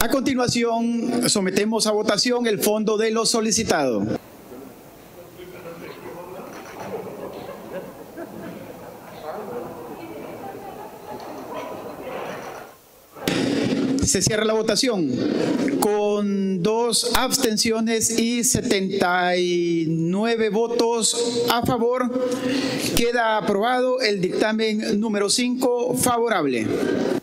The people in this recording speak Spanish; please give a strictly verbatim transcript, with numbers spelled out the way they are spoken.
A continuación, sometemos a votación el fondo de lo solicitado. Se cierra la votación. Con dos abstenciones y setenta y nueve votos a favor, queda aprobado el dictamen número cinco favorable.